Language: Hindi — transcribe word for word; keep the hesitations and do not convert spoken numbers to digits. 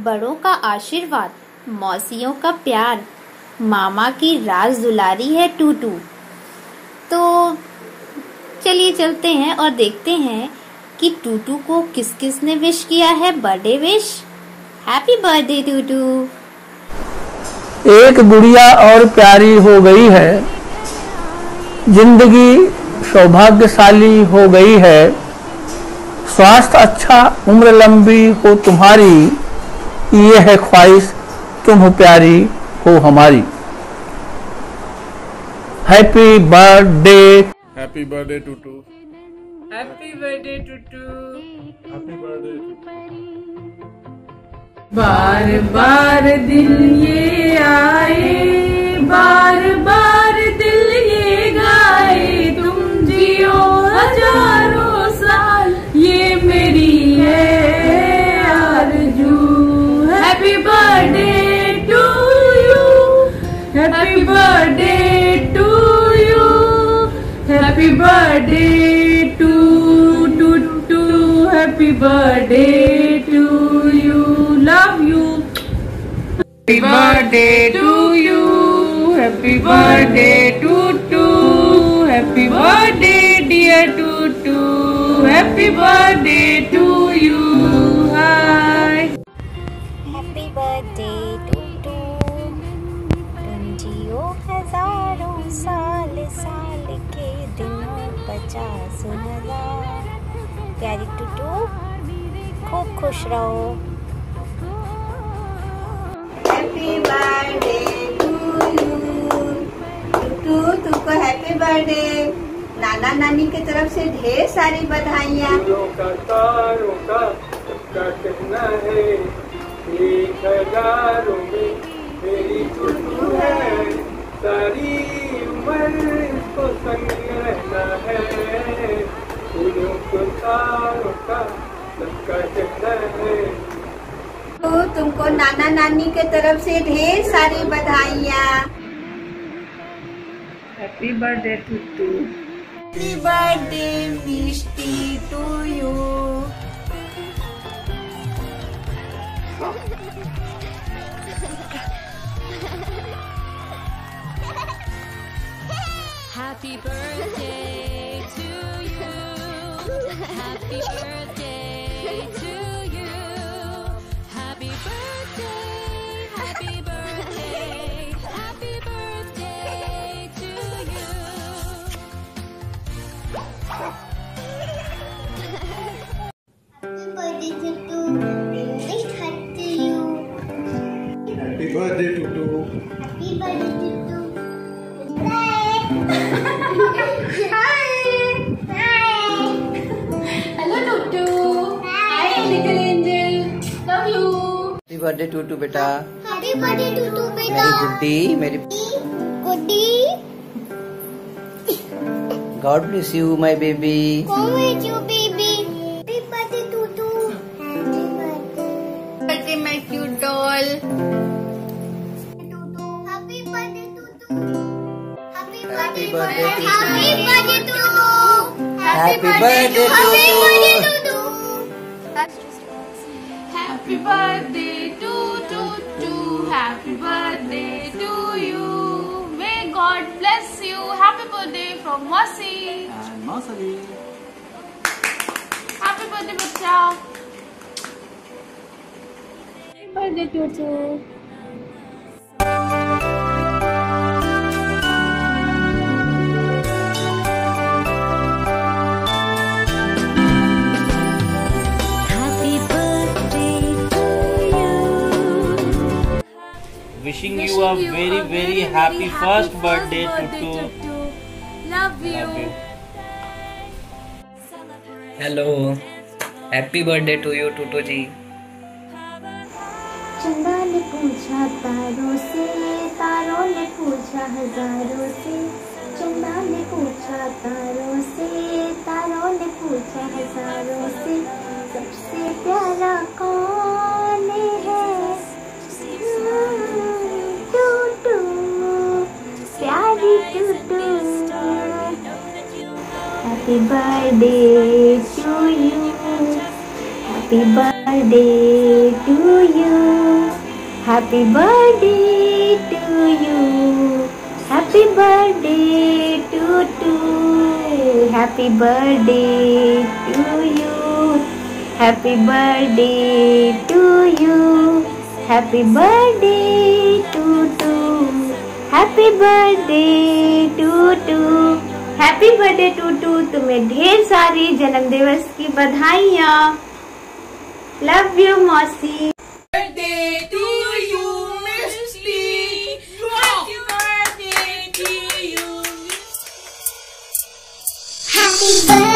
बड़ों का आशीर्वाद, मौसियों का प्यार, मामा की राज दुलारी है टूटू। तो चलिए चलते हैं और देखते हैं कि टूटू को किस किस ने विश किया है birthday wish. Happy birthday Tutu. एक गुड़िया और प्यारी हो गई है, जिंदगी सौभाग्यशाली हो गई है, स्वास्थ्य अच्छा, उम्र लंबी हो तुम्हारी, ये है ख्वाहिश तुम हो प्यारी हो हमारी। Happy birthday. Happy birthday Tutu. Happy birthday Tutu. Happy birthday Tutu. बार बार दिल ये आए, बार बार दिल ये गाए, तुम जियो हजारों साल, ये मेरी है आरज़ू। Happy birthday to you, happy birthday to you, happy birthday to Tutu, happy birthday to you, love you. Happy birthday to you, happy birthday to to, happy birthday dear Tutu, happy birthday to you. Hi. Happy birthday Tutu, तुम जियो हजारों साल, साल के दिनों पचास हजार। प्यारी टूटू खूब खुश रहो। Happy birthday to you Tutu, तुमको हैप्पी बर्थडे। नाना नानी की तरफ से ढेर सारी बधाइयाँ। का तारों का सबका कहना है, एक हजारों में मेरी टूटू है, सारी उम्र इसको संग रहना है, फूलों को तारों का सबका कहना है। तो तुमको नाना नानी के तरफ से ढेर सारी बधाइयाँ। Happy birthday Tutu. Happy birthday Mishti to you. Happy birthday to you. Happy birthday to you. Happy birthday, happy birthday, happy birthday to you. Happy birthday to English heart to you. Happy birthday Tutu. Happy birthday to Hi. Hi. Hello Tutu. Hi little angel, love you. Happy birthday Tutu बेटा। Happy birthday to tu beta. मेरी गुड्डी, मेरी Goody. God bless you my baby. Come with you, baby. Happy birthday to tu. Happy birthday. Birthday my cute doll. Tutu. Happy birthday to tu. Happy Happy birthday. birthday to Happy tu. birthday to tu. Happy birthday to Happy tu. birthday to tu. Happy birthday to to to. Happy birthday to you. May God bless you. Happy birthday from Masi. मौसमी। Happy birthday बच्चा। Happy birthday Tutu. Happy birthday to you. Wishing you a very very happy first birthday Tutu. Love you. Hello, happy birthday to you Tutu ji. चंदा ने पूछा तारों से, तारों ने पूछा हजारों से, चंदा ने पूछा तारों से, तारों ने पूछा हजारों से, सबसे प्यारा कौन है? टूटू, प्यारी Tutu. Happy birthday to you, Happy birthday to you. Happy birthday to you. Happy birthday to to. Happy birthday to you. Happy birthday to you. Happy birthday to to. Happy birthday to to. Happy birthday Tutu, तुम्हें ढेर सारी जन्म दिवस की बधाइयाँ। लव यू मौसी। Birthday to you Misti, happy birthday to you. Happy birthday